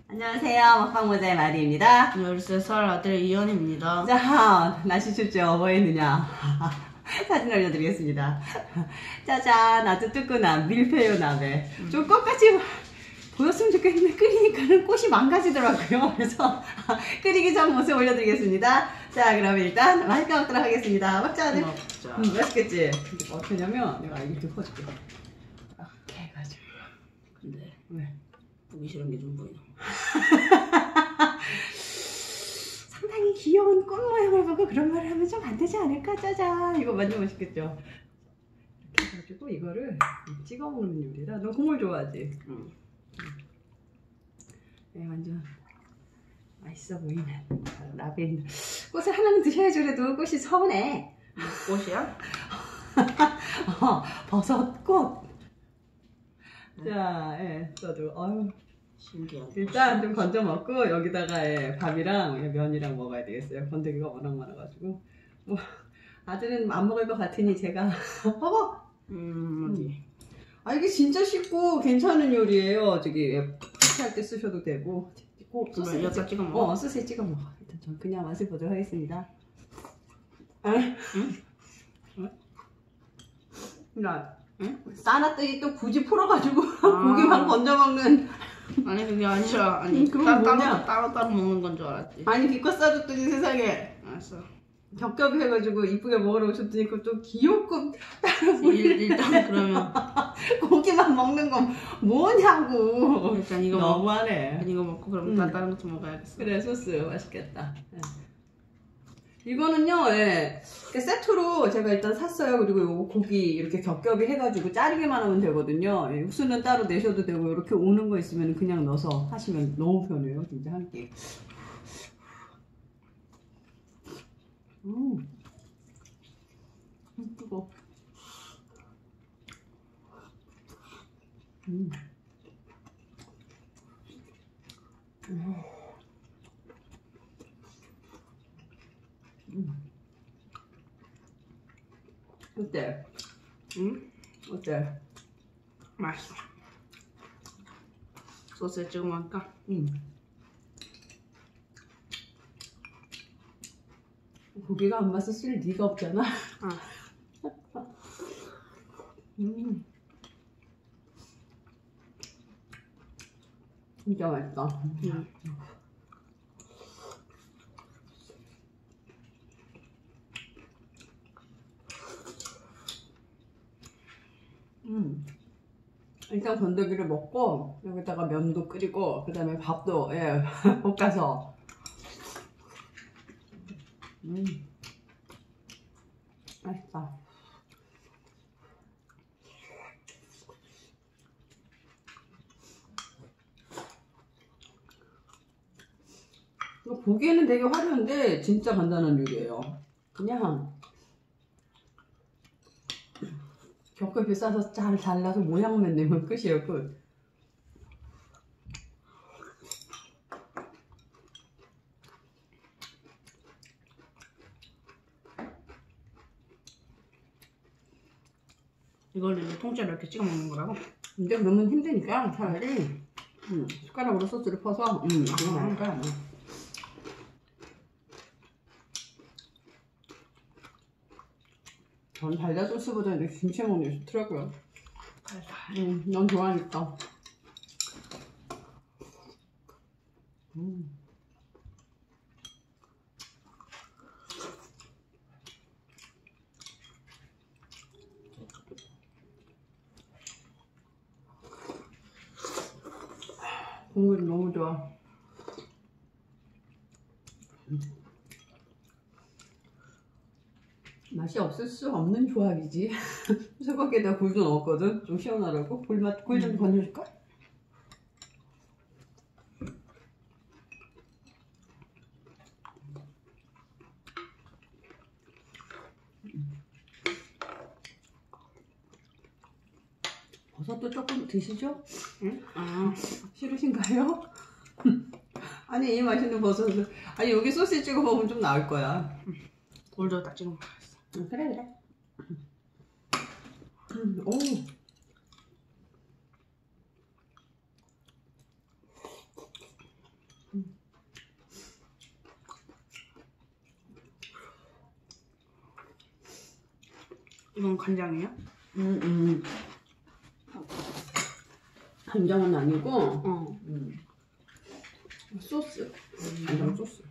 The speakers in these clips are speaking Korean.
안녕하세요. 먹방모자의 마리입니다. 13살 아들 이현입니다. 자, 날씨 춥죠? 뭐 했느냐? 사진 올려드리겠습니다. 짜잔, 아주 뜨끈한 밀푀유 나베. 좀 꽃같이 보였으면 좋겠는데 끓이니까는 꽃이 망가지더라고요. 그래서 끓이기 전 모습 올려드리겠습니다. 자, 그럼 일단 맛있게 먹도록 하겠습니다. 먹자, 아들. 먹자. 맛있겠지? 근데 어떻게 하냐면 내가 이렇게 퍼줄게. 이렇게 해가지고. 근데 왜? 보기 싫은 게 좀 보이나? 상당히 귀여운 꽃 모양을 보고 그런 말을 하면 좀 안 되지 않을까? 짜잔! 이거 완전 맛있겠죠? 이렇게 해가지고 이거를 찍어 먹는 요리라. 너 국물 좋아하지? 응. 네, 완전 맛있어 보이는 라벤더. 꽃을 하나는 드셔야지. 그래도 꽃이 서운해. 꽃이야? 버섯 꽃. 자, 예, 저도 신기하다. 일단 좀 건져 먹고 여기다가 밥이랑 면이랑 먹어야 되겠어요. 건더기가 워낙 많아가지고. 뭐 아들은 안 먹을 것 같으니 제가 먹어. 어디? 아, 이게 진짜 쉽고 괜찮은 요리예요. 저기 패치할 때 쓰셔도 되고. 그러면 여기다 찍어 먹어? 소스에 찍어 먹어. 일단 전 그냥 맛을 보도록 하겠습니다. 응? 응? 싸놨더니 또 굳이 풀어가지고 고기만 건져 먹는. 아니 그게 아니라 아니 그건 뭐냐? 따로 먹는 건 줄 알았지. 아니 기껏 싸줬더니 세상에 알았어. 겹겹이 해가지고 이쁘게 먹으라고 줬더니 그것도 귀엽고 따로 일단 그러면 고기만 먹는 건 뭐냐고. 일단 이거 너무하네. 이거 먹고 그럼 다른 것도 먹어야겠어. 그래, 소스 맛있겠다. 이거는요, 이렇게 세트로 제가 일단 샀어요. 그리고 요거 고기 이렇게 겹겹이 해가지고 자르기만 하면 되거든요. 육수는 따로 내셔도 되고, 이렇게 오는 거 있으면 그냥 넣어서 하시면 너무 편해요. 진짜 한 끼. 뜨거워. 어때? 응? 어때? 맛있어. 소스에 찍어 먹을까? 고기가 안 맛을 쓸 리가 없잖아. 진짜 맛있다. 일단 건더기를 먹고 여기다가 면도 끓이고 그 다음에 밥도 볶아서 맛있다. 이거 보기에는 되게 화려한데 진짜 간단한 요리예요. 그냥 겹겹이 싸서 잘 잘라서 모양만 내면 끝이에요. 끝. 이걸 이제 통째로 이렇게 찍어 먹는 거라고? 근데 그러면 힘드니까 차라리 숟가락으로 소스를 퍼서 이거 나을까? 전 달걀 소스보다 이렇게 김치 먹는 게 좋더라고요. 넌 좋아하니까. 국물이 너무 좋아. 맛이 없을 수 없는 조합이지. 소고기에다 굴도 넣었거든. 좀 시원하라고. 굴 좀 건져줄까? 버섯도 조금 드시죠? 응? 싫으신가요? 아니, 이 맛있는 버섯을. 아니, 여기 소스 찍어 먹으면 좀 나을 거야. 굴도 딱 찍어 먹어야겠어. 그래. 오. 이건 간장이에요? 음. 간장은 아니고 어. 소스. 간장 소스.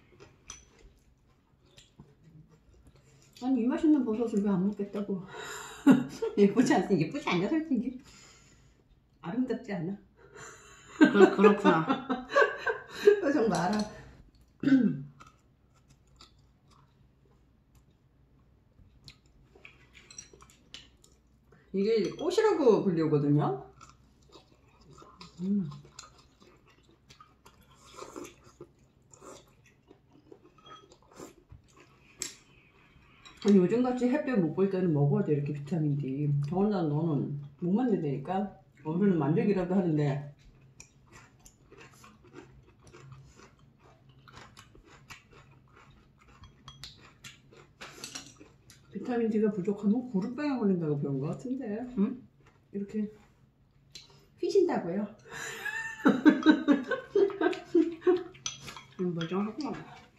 아니 이 맛있는 버섯을 왜 안 먹겠다고. 예쁘지 않지? 예쁘지 않냐 솔직히? 아름답지 않아? 그렇구나. 표정 봐라. 이게 꽃이라고 불리거든요. 아니 요즘같이 햇볕 못 볼 때는 먹어야 돼 이렇게 비타민 D. 더군다나 너는 못 만든다니까. 어른은 만들기라도 하는데. 비타민 D가 부족하면 고루병에 걸린다고 배운 것 같은데. 응? 이렇게 휘신다고요? 멀쩡하구나.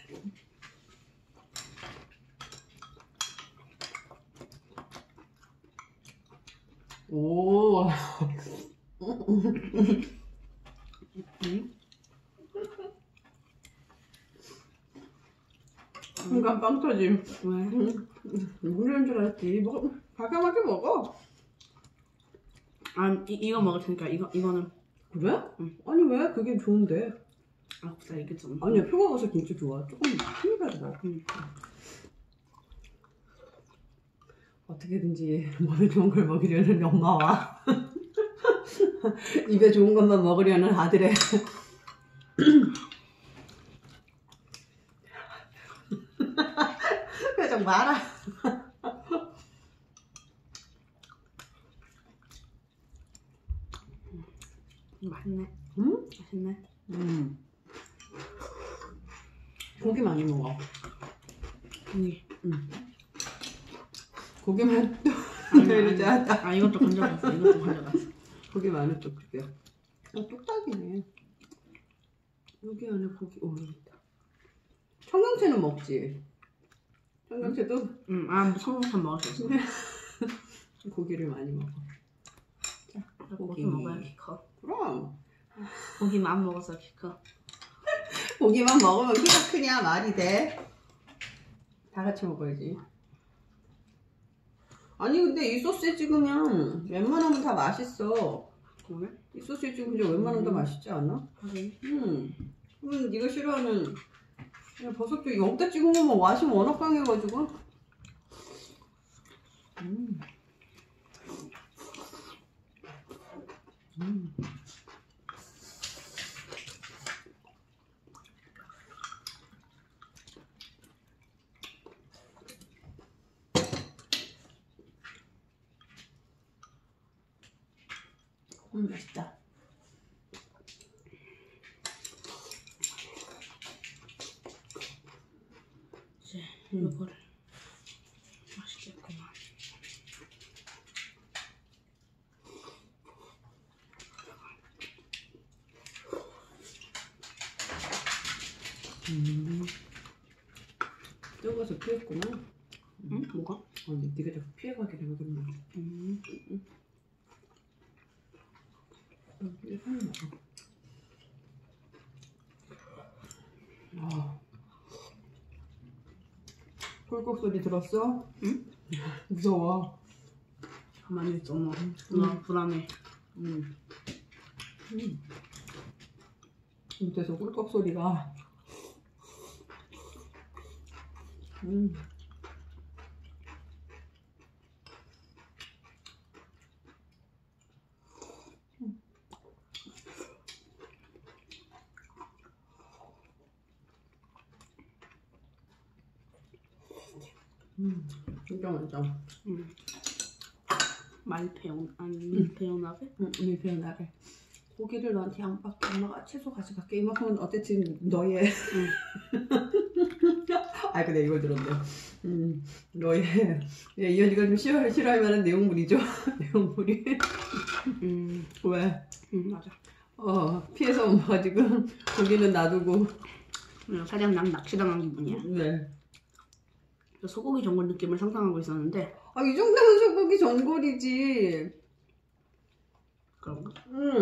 오. 응? 순간 빵 터짐. 왜? 먹는 줄 알았지. 먹어. 과감하게 먹어. 아, 이거 먹을 테니까 이거는. 그래? 응. 아니 왜? 그게 좋은데. 아, 진짜 이게 좀. 아니야 표가 가서 진짜 좋아. 조금 힘이 가져. 응. 어떻게든지 몸에 좋은 걸 먹이려는 엄마와 입에 좋은 것만 먹으려는 아들의 표정 봐라. 맛있네. 응? 맛있네. 고기 많이 먹어. 고기. 고기만 또 아니. 하다. 아, 이것도 건져갔어. 이것도 건져갔어. 고기 많은 또 그게. 뚝딱이네. 여기 안에 고기. 오 여기 있다. 청경채는 먹지. 청경채도 응. 아, 성공한 먹을 수 있어. 고기를 많이 먹어. 자, 고기 먹어야 키 커. 그럼 고기만 먹어서 키 커. 고기만 먹으면 키가 크냐 말이 돼. 다 같이 먹어야지. 아니 근데 이 소스에 찍으면 웬만하면 다 맛있어. 그래? 이 소스에 찍으면 이제 웬만하면 다 맛있지 않아? 그래? 그럼 네가 싫어하는 그냥 버섯도 여기다 찍은 거면 맛이 워낙 강해가지고. 맛있다. 이제 이거를 맛있겠구만. 뜨거워서 피했구나. 응? 뭐가? 아니 네가 자꾸 피해가게 되거든. 이거 하나 먹어. 꿀꺽 소리 들었어? 응? 무서워. 가만히 있어, 엄마. 나 불안해. 밑에서 꿀꺽 소리가. 진짜 맛있다. 말배운 아니 밀배운 나베? 밀배운 나베. 고기를 너한테 양밖에 엄마가 채소 가져갈게. 이만큼은 어쨌든 너의. 아 근데 이걸 들었네. 너의 이현이가 좀 싫어할 만한 내용물이죠. 내용물이. 왜? 맞아. 피해서 엄마가 지금 고기는 놔두고. 살짝 난 낚시당한 기분이야. 네. 소고기 전골 느낌을 상상하고 있었는데 아, 이 정도면 소고기 전골이지. 그런가?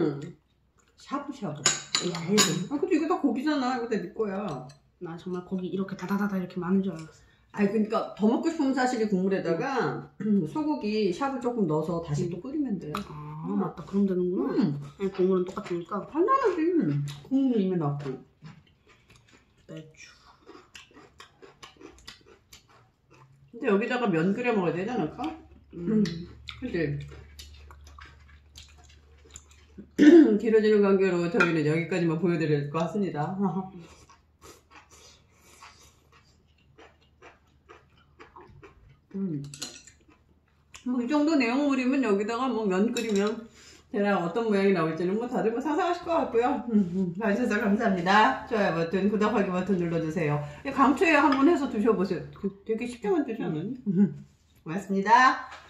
샤브샤브. 얇은. 아, 근데 이거 다 고기잖아. 이거 다 네 거야. 나 정말 고기 이렇게 다다다다 이렇게 많은 줄 알았어. 아니, 그러니까 더 먹고 싶으면 사실 이 국물에다가 소고기 샤브 조금 넣어서 다시 또 끓이면 돼. 아 맞다. 그럼 되는구나. 아니, 국물은 똑같으니까. 간단하지. 국물 이미 넣고. 배추. 근데 여기다가 면 끓여 먹어야 되지 않을까? 그치? 길어지는 관계로 저희는 여기까지만 보여드릴 것 같습니다. 뭐 이 정도 내용물이면 여기다가 뭐 면 끓이면 대략 어떤 모양이 나올지는 뭐 다들 뭐 상상하실 것 같고요. 봐주셔서 감사합니다. 좋아요 버튼, 구독하기 버튼 눌러주세요. 강추에 한번 해서 드셔보세요. 되게 쉽게 만들지 않아요? 고맙습니다.